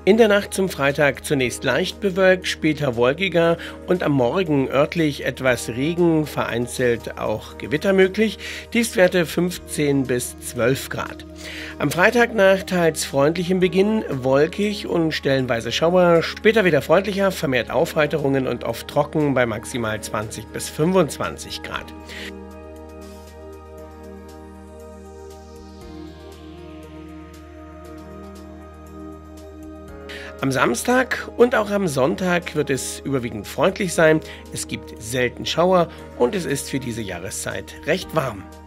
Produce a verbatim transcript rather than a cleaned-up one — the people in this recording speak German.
In der Nacht zum Freitag zunächst leicht bewölkt, später wolkiger und am Morgen örtlich etwas Regen, vereinzelt auch Gewitter möglich. Tiefstwerte fünfzehn bis zwölf Grad. Am Freitag teils freundlichem Beginn, wolkig und stellenweise Schauer, später wieder freundlicher, vermehrt Aufheiterungen und oft trocken bei maximal zwanzig bis fünfundzwanzig Grad. Am Samstag und auch am Sonntag wird es überwiegend freundlich sein. Es gibt selten Schauer und es ist für diese Jahreszeit recht warm.